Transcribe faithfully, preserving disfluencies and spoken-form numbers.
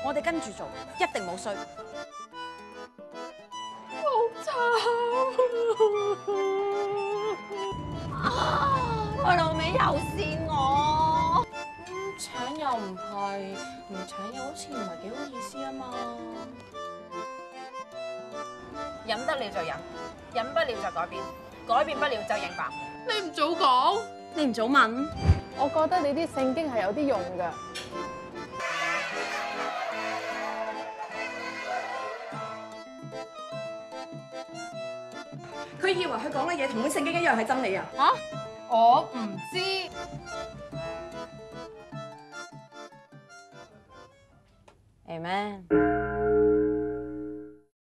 我哋跟住做，一定冇衰。 好慘啊！我老味又跣我。 嗯，請又唔係，唔請又好似唔係幾好意思啊嘛。 忍得了就忍，忍不了就改變，改變不了就認白。 你唔早講， 你唔早問？ 我覺得你啲聖經係有啲用㗎。 佢以為佢講嘅嘢同本聖經一樣係真理啊！ 嚇？我唔知。 Amen。